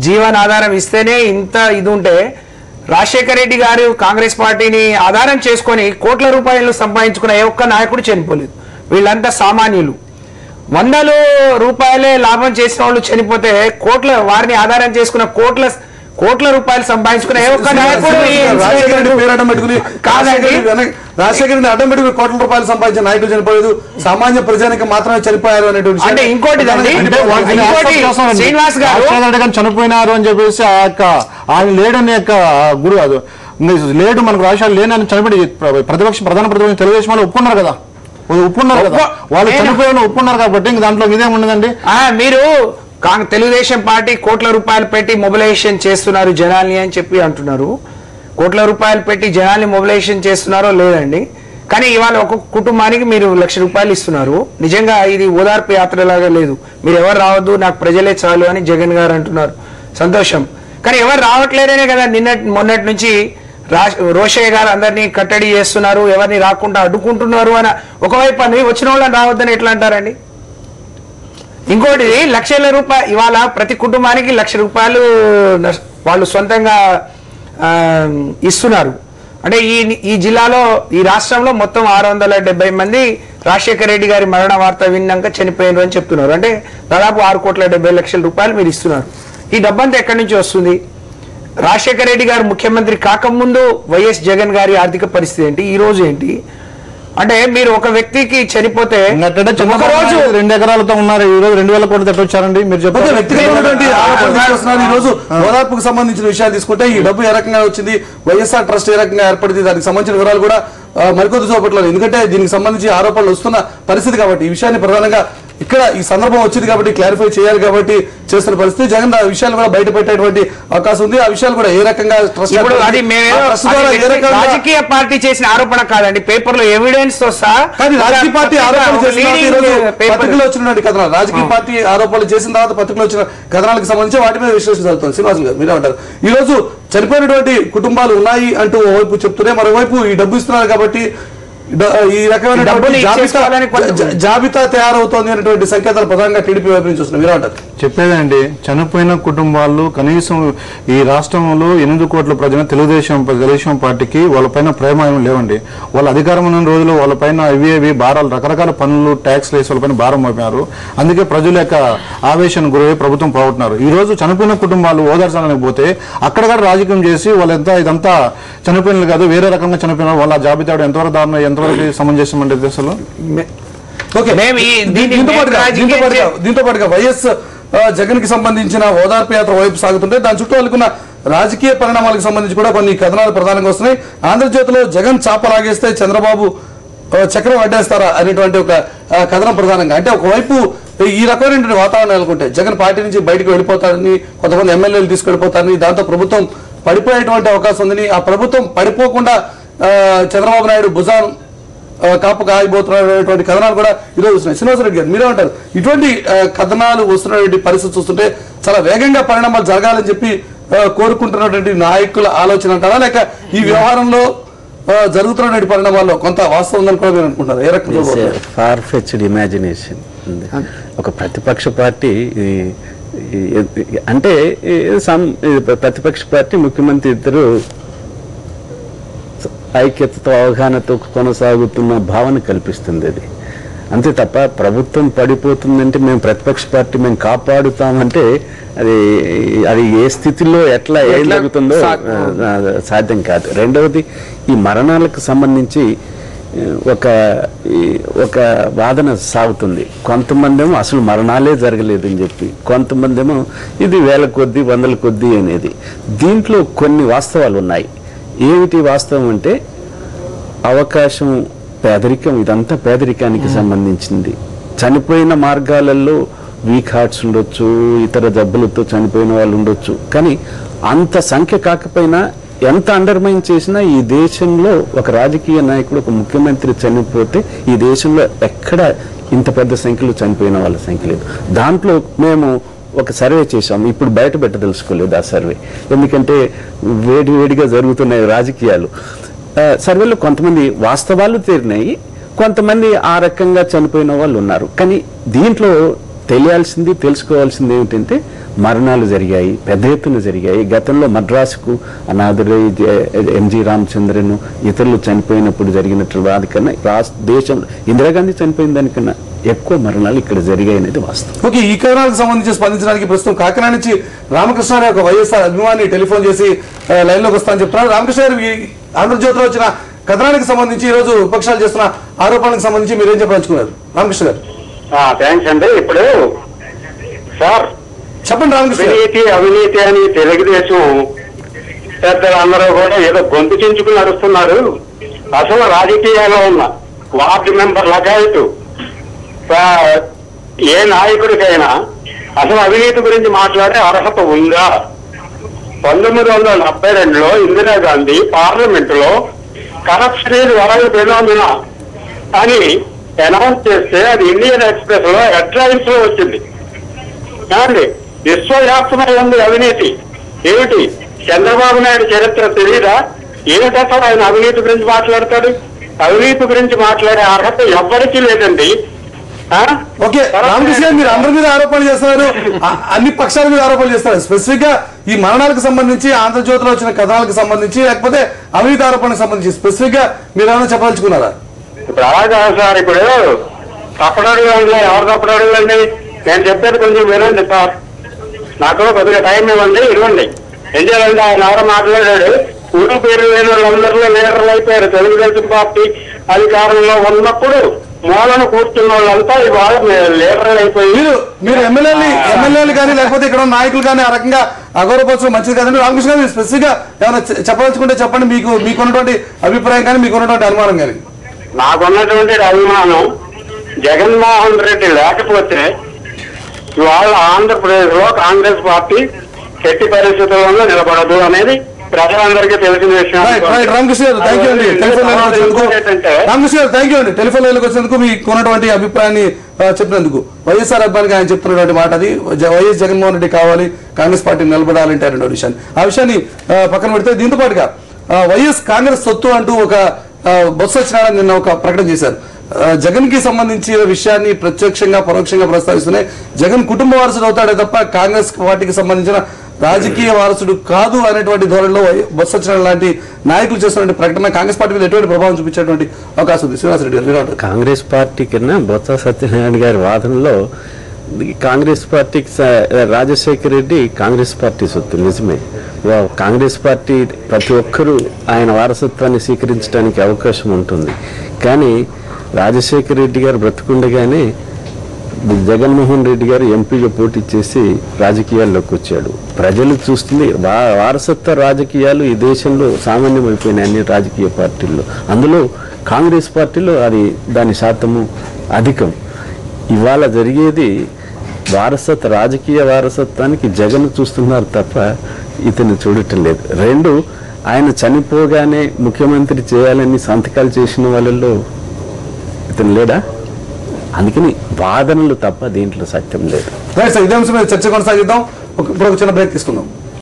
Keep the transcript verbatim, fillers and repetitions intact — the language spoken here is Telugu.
జీవనాధారం ఇస్తేనే ఇంత ఇది ఉంటే రాజశేఖర రెడ్డి గారు కాంగ్రెస్ పార్టీని ఆధారం చేసుకొని కోట్ల రూపాయలు సంపాదించుకున్న ఏ ఒక్క నాయకుడు చనిపోలేదు. వీళ్ళంతా సామాన్యులు. వందలు రూపాయలే లాభం చేసిన వాళ్ళు చనిపోతే కోట్ల వారిని ఆధారం చేసుకున్న కోట్ల కోట్ల రూపాయలు సంపాదించుకున్న ఏ ఒక్క నాయకుడు కాదండి. రాజశేఖర రెడ్డి అడ్డం పెట్టుకుని కోట్ల రూపాయలు సంపాదించిన నాయకులు చనిపోలేదు, సామాన్య ప్రజానికి మాత్రమే చనిపోయారు అనేటువంటి. అంటే ఇంకోటి శ్రీనివాస్ గారు చనిపోయినారు అని చెప్పేసి ఆ యొక్క ఆయన లేడని యొక్క గురు అది లేడు మనకు రాష్ట్రాలు లేనని చనిపోయి ప్రతిపక్ష ప్రధాన ప్రతిపక్షం తెలుగుదేశం వాళ్ళు ఒప్పుకున్నారు కదా, ఒప్పుకున్నారు కదా, వాళ్ళు చనిపోయిన ఒప్పుకున్నారు కాబట్టి ఇంక దాంట్లో ఇదేముండదండి. మీరు తెలుగుదేశం పార్టీ కోట్ల రూపాయలు పెట్టి మొబిలైజేషన్ చేస్తున్నారు జనాల్ని అని చెప్పి అంటున్నారు. కోట్ల రూపాయలు పెట్టి జనాల్ని మొబిలైజేషన్ చేస్తున్నారో లేదండి, కానీ ఇవాళ ఒక్కొక్క కుటుంబానికి మీరు లక్ష రూపాయలు ఇస్తున్నారు. నిజంగా ఇది ఓదార్పు యాత్ర లాగా లేదు. మీరు ఎవరు రావద్దు, నాకు ప్రజలే చాలు అని జగన్ గారు అంటున్నారు, సంతోషం. కానీ ఎవరు రావట్లేదనే కదా నిన్న మొన్నటి నుంచి రోషయ్య గారు అందరినీ కట్టడి చేస్తున్నారు, ఎవరిని రాకుండా అడ్డుకుంటున్నారు అని ఒకవైపు అని వచ్చిన వాళ్ళని రావద్దని ఎట్లా అంటారండి? ఇంకోటి లక్షల రూపాయలు ఇవాళ ప్రతి కుటుంబానికి లక్ష రూపాయలు వాళ్ళు సొంతంగా ఇస్తున్నారు. అంటే ఈ ఈ జిల్లాలో ఈ రాష్ట్రంలో మొత్తం ఆరు వందల డెబ్బై మంది రాజశేఖర రెడ్డి గారి మరణ వార్త విన్నాక చనిపోయినారు అని చెప్తున్నారు. అంటే దాదాపు ఆరు కోట్ల డెబ్బై లక్షల రూపాయలు మీరు ఇస్తున్నారు. ఈ డబ్బంతా ఎక్కడి నుంచి వస్తుంది? రాజశేఖర రెడ్డి గారు ముఖ్యమంత్రి కాకముందు వైఎస్ జగన్ గారి ఆర్థిక పరిస్థితి ఏంటి, ఈ రోజు ఏంటి? అంటే మీరు ఒక వ్యక్తికి చనిపోతే రోజు రెండు ఎకరాలతో ఉన్నారు, ఈ రోజు రెండు వేల కోట్లు తట్టొచ్చారండి. మీరు చెప్పండి వ్యక్తిగతమైనటువంటి ఈ రోజు ఓదార్పుకు సంబంధించిన విషయాలు తీసుకుంటే ఈ డబ్బు ఏ రకంగా వచ్చింది, వైఎస్ఆర్ ట్రస్ట్ ఏ రకంగా ఏర్పడింది, దానికి సంబంధించిన వివరాలు కూడా మరికొద్ది చూపట్లేదు. ఎందుకంటే దీనికి సంబంధించి ఆరోపణలు వస్తున్న పరిస్థితి కాబట్టి ఈ విషయాన్ని ప్రధానంగా ఇక్కడ ఈ సందర్భం వచ్చింది కాబట్టి క్లారిఫై చేయాలి కాబట్టి చేస్తున్న పరిస్థితి. జగన్ ఆ విషయాలు కూడా బయట పెట్టేటువంటి అవకాశం ఉంది. ఆ విషయాలు కూడా ఏ రకంగా రాజకీయ పార్టీ చేసిన ఆరోపణ కాదండి, పేపర్ లో ఎవిడెన్స్ తో సహా. కానీ రాజకీయ పార్టీ ఆరోపణలు చేసిన పత్రికలో వచ్చినటువంటి కథనాలు రాజకీయ పార్టీ ఆరోపణలు చేసిన తర్వాత పత్రికలో వచ్చిన కథనాలకు సంబంధించి వాటి మీద విశ్లేషణ జరుగుతుంది. శ్రీనివాస్ గారు మీరేమంటారు? ఈ రోజు చనిపోయినటువంటి కుటుంబాలు ఉన్నాయి అంటూ ఓవైపు చెప్తూనే మరోవైపు ఈ డబ్బు ఇస్తున్నారు కాబట్టి ఈ రకమైన జాబితా తయారవుతోంది అనేటువంటి సంకేతాలు ప్రధానంగా టీడీపీ వైపు నుంచి వస్తున్నాయి. మీరేమంటారు? చెప్పేదండి, చనిపోయిన కుటుంబాలు కనీసం ఈ రాష్ట్రంలో ఎనిమిది కోట్ల ప్రజలు తెలుగుదేశం తెలుగుదేశం పార్టీకి వాళ్ళపైన ప్రేమ ఏమి లేవండి. వాళ్ళ అధికారం ఉన్న రోజులు వాళ్ళపైన ఇవి ఇవి భారాలు రకరకాల పనులు ట్యాక్స్ వేసి వాళ్ళపైన భారం మోపారు. అందుకే ప్రజల యొక్క ఆవేశం గురై ప్రభుత్వం పోగొట్టున్నారు. ఈ రోజు చనిపోయిన కుటుంబాలు ఓదార్చడానికి పోతే అక్కడక్కడ రాజకీయం చేసి వాళ్ళంతా ఇదంతా చనిపోయినది కాదు వేరే రకంగా చనిపోయిన వాళ్ళ జాబితా ఎంతవరకు దారుణం ఎంతవరకు సమంజసం అంటే అసలు. దీంతో పాటుగా వైఎస్ జగన్ కి సంబంధించిన ఓదార్పు యాత్ర వైపు సాగుతుంటే దాని చుట్టూ వాళ్ళకున్న రాజకీయ పరిణామాలకు సంబంధించి కూడా కొన్ని కథనాలు ప్రధానంగా వస్తున్నాయి. ఆంధ్రజ్యోతిలో జగన్ చాప లాగేస్తే చంద్రబాబు చక్రం అడ్డేస్తారా అనేటువంటి ఒక కథనం ప్రధానంగా. అంటే ఒకవైపు ఈ రకమైనటువంటి వాతావరణం నెలకొంటే జగన్ పార్టీ నుంచి బయటకు వెళ్ళిపోతారని, కొంతమంది ఎమ్మెల్యేలు తీసుకెళ్లిపోతారని, దాంతో ప్రభుత్వం పడిపోయేటువంటి అవకాశం ఉందని, ఆ ప్రభుత్వం పడిపోకుండా చంద్రబాబు నాయుడు భుజాన్ కాపు కాయబోతున్నటువంటి కథనాలు కూడా ఈరోజు వస్తున్నాయి. శ్రీనివాసరెడ్డి గారు మీరేమంటారు? ఇటువంటి కథనాలు వస్తున్నటువంటి పరిస్థితి చూస్తుంటే చాలా వేగంగా పరిణామాలు జరగాలని చెప్పి కోరుకుంటున్నటువంటి నాయకుల ఆలోచన అంటారా, లేక ఈ వ్యవహారంలో జరుగుతున్నటువంటి పరిణామాల్లో కొంత వాస్తవం ఉందని కూడా మీరు అనుకుంటారు? ఏ రకంగా ఫార్ ఫెచ్డ్ ఇమాజినేషన్ ఒక ప్రతిపక్ష పార్టీ అంటే ప్రతిపక్ష పార్టీ ముఖ్యమంత్రి ఇద్దరు ఐక్యతతో అవగాహనతో కొనసాగుతున్న భావన కల్పిస్తుంది అది. అంతే తప్ప ప్రభుత్వం పడిపోతుందంటే మేము ప్రతిపక్ష పార్టీ మేము కాపాడుతామంటే అది అది ఏ స్థితిలో ఎట్లా ఏం జరుగుతుందో సాధ్యం కాదు. రెండవది ఈ మరణాలకు సంబంధించి ఒక ఒక వాదన సాగుతుంది. కొంతమంది ఏమో అసలు మరణాలే జరగలేదని చెప్పి, కొంతమంది ఏమో ఇది వేల కొద్దీ వందల కొద్దీ అనేది. దీంట్లో కొన్ని వాస్తవాలు ఉన్నాయి. ఏమిటి వాస్తవం అంటే అవకాశం, పేదరికం, ఇదంతా పేదరికానికి సంబంధించింది. చనిపోయిన మార్గాలలో వీక్ హార్ట్స్ ఉండొచ్చు, ఇతర జబ్బులతో చనిపోయిన వాళ్ళు ఉండొచ్చు, కానీ అంత సంఖ్య కాకపోయినా ఎంత అండర్మైన్ చేసినా ఈ దేశంలో ఒక రాజకీయ నాయకుడు ఒక ముఖ్యమంత్రి చనిపోతే ఈ దేశంలో ఎక్కడ ఇంత పెద్ద సంఖ్యలో చనిపోయిన వాళ్ళ సంఖ్య లేదు. దాంట్లో మేము ఒక సర్వే చేశాము, ఇప్పుడు బయట పెట్టదలుచుకోలేదు ఆ సర్వే, ఎందుకంటే వేడి వేడిగా జరుగుతున్నాయి రాజకీయాలు. సర్వేలో కొంతమంది వాస్తవాలు తేరినాయి, కొంతమంది ఆ రకంగా చనిపోయిన వాళ్ళు ఉన్నారు. కానీ దీంట్లో తెలియాల్సింది తెలుసుకోవాల్సింది ఏమిటంటే మరణాలు జరిగాయి, పెద్ద ఎత్తున జరిగాయి. గతంలో మద్రాసుకు అనాథురై ఎంజి రామచంద్రన్ ఇతరులు చనిపోయినప్పుడు జరిగినట్టు దానికన్నా రాష్ట్ర దేశంలో ఇందిరాగాంధీ చనిపోయిన దానికన్నా ఎక్కువ మరణాలు ఇక్కడ జరిగాయి అనేది వాస్తవం. ఓకే, ఈ కథనాలకు సంబంధించి స్పందించడానికి ప్రస్తుతం కాకినాడ నుంచి రామకృష్ణ గారు ఒక వైఎస్ఆర్ అభిమాని టెలిఫోన్ చేసి లైన్ లోకి వస్తానని చెప్తున్నారు. రామకృష్ణ గారు, ఈ ఆంధ్రజ్యోతిలో వచ్చిన కథనానికి సంబంధించి ఈ రోజు విపక్షాలు చేస్తున్న ఆరోపణలకు సంబంధించి మీరేం చెప్పదలుచుకున్నారు రామకృష్ణ గారు? థ్యాంక్స్ అండి. ఇప్పుడు సార్ చెప్పండి రామకృష్ణ. అవినీతి అవినీతి అని తెలుగుదేశం పెద్దలు అందరూ కూడా ఏదో గొంతు చించుకుని నడుస్తున్నారు. అసలు రాజకీయాల్లో ఉన్న వార్డు మెంబర్ లగాయతు ఏ నాయకుడికైనా అసలు అవినీతి గురించి మాట్లాడే అర్హత ఉందా? పంతొమ్మిది వందల డెబ్బై రెండులో ఇందిరాగాంధీ పార్లమెంట్ లో కరప్షన్ ఈజ్ వరల్డ్ ఫెనోమినా అని అనౌన్స్ చేస్తే అది ఇండియన్ ఎక్స్ప్రెస్ లో హెడ్లైన్స్ లో వచ్చింది. ఏమండి, విశ్వవ్యాప్తమై ఉంది అవినీతి. ఏమిటి చంద్రబాబు నాయుడు చరిత్ర తెలియదా? ఏమిటసలు ఆయన అవినీతి గురించి మాట్లాడతాడు? అవినీతి గురించి మాట్లాడే అర్హత ఎవ్వరికీ లేదండి. ఓకే రామకృష్ణ గారు, మీరు అందరి మీద ఆరోపణలు చేస్తున్నారు, అన్ని పక్షాల మీద ఆరోపణలు చేస్తున్నారు. స్పెసిఫిక్ గా ఈ మరణాలకు సంబంధించి ఆంధ్రజ్యోతిలో వచ్చిన కథనాలకు సంబంధించి లేకపోతే అవినీతి ఆరోపణలకు సంబంధించి స్పెసిఫిక్ గా మీరు ఏమైనా చెప్పదలుచుకున్నారా? ఇప్పుడు అలా కాదు సార్. ఇప్పుడు తప్పడడుగు ఎవరు తప్పడడుగు అండి? నేను చెప్పేది కొంచెం వినండి సార్. నాకు కొద్దిగా టైం ఇవ్వండి, ఇవ్వండి. ఏం చేయాలంటే ఆయన ఎవరో మాట్లాడాడు, ఊరు పేరు లేని వాళ్ళందరిలో లీడర్లు అయిపోయారు. తెలుగుదేశం పార్టీ అధికారంలో ఉన్నప్పుడు మూలను కూర్చున్న వాళ్ళంతా ఇవాళ లీడర్లు అయిపోయి మీరు మీరు ఎమ్మెల్యేలు ఎమ్మెల్యేలు కానీ లేకపోతే ఇక్కడ నాయకులు కానీ ఆ రకంగా అగౌరవపరచడం మంచిది కదండి. రామకృష్ణ గారు స్పెసిఫిక్ గా ఏమైనా చెప్పదలుచుకుంటే చెప్పండి. మీకు మీకున్నటువంటి అభిప్రాయం కానీ మీకున్నటువంటి అనుమానం కానీ. నాకున్నటువంటి అభిమానం, జగన్మోహన్ రెడ్డి లేకపోతే ఇవాళ ఆంధ్రప్రదేశ్ లో కాంగ్రెస్ పార్టీ ఎట్టి పరిస్థితుల్లో నిలబడదు అనేది ప్రజలందరికీ తెలిసిన విషయం. రామకృష్ణ గారు థ్యాంక్ యూ అండి టెలిఫోన్ లైన్ వచ్చినందుకు. రామకృష్ణ గారు థ్యాంక్ యూ అండి టెలిఫోన్ లైన్కి వచ్చినందుకు, మీకు ఉన్నటువంటి అభిప్రాయాన్ని చెప్పినందుకు. వైఎస్ఆర్ అబ్బాయికి ఆయన చెప్తున్నటువంటి మాట అది. వైఎస్ జగన్మోహన్ రెడ్డి కావాలి, కాంగ్రెస్ పార్టీ నిలబడాలంటే రెండో విషయాన్ని ఆ విషయాన్ని పక్కన పెడితే, దీంతో పాటుగా వైఎస్ కాంగ్రెస్ సొత్తు అంటూ ఒక బొత్స సత్యనారాయణ నిన్న ఒక ప్రకటన చేశారు. జగన్ కి సంబంధించిన విషయాన్ని ప్రత్యక్షంగా పరోక్షంగా ప్రస్తావిస్తున్నాయి. జగన్ కుటుంబ వారసుడు అవుతాడే తప్ప కాంగ్రెస్ పార్టీకి సంబంధించిన రాజకీయ వారసుడు కాదు అనేటువంటి ధోరణిలో బొత్స సత్యనారాయణ లాంటి నాయకులు చేస్తున్న ప్రకటన కాంగ్రెస్ పార్టీ మీద ఎటువంటి ప్రభావం చూపించేటువంటి అవకాశం ఉంది? శ్రీనివాసరెడ్డి గారు, కాంగ్రెస్ పార్టీ కన్నా బొత్స సత్యనారాయణ గారి వాదనలో కాంగ్రెస్ పార్టీకి రాజశేఖర రెడ్డి కాంగ్రెస్ పార్టీ సొత్తు నిజమే. కాంగ్రెస్ పార్టీ ప్రతి ఒక్కరూ ఆయన వారసత్వాన్ని స్వీకరించడానికి అవకాశం ఉంటుంది. కానీ రాజశేఖర రెడ్డి గారు బ్రతుకుండగానే జగన్మోహన్ రెడ్డి గారు ఎంపీగా పోటీ చేసి రాజకీయాల్లోకి వచ్చాడు. ప్రజలు చూస్తుంది వారసత్వ రాజకీయాలు ఈ దేశంలో సామాన్యమైపోయినాయి అన్ని రాజకీయ పార్టీల్లో. అందులో కాంగ్రెస్ పార్టీలో అది దాని శాతము అధికం. ఇవాళ జరిగేది వారసత్వ రాజకీయ వారసత్వానికి జగన్ చూస్తున్నారు తప్ప ఇతను చూడటం లేదు. రెండు, ఆయన చనిపోగానే ముఖ్యమంత్రి చేయాలని సంతకాలు చేసిన వాళ్ళల్లో ఇతను లేడా? అందుకని వాదనలు తప్ప దీంట్లో సత్యం లేదు. ఇదే అంశం మీద చర్చ కొనసాగిద్దాం. ఇప్పుడు ఒక చిన్న బ్రేక్ తీసుకుందాం.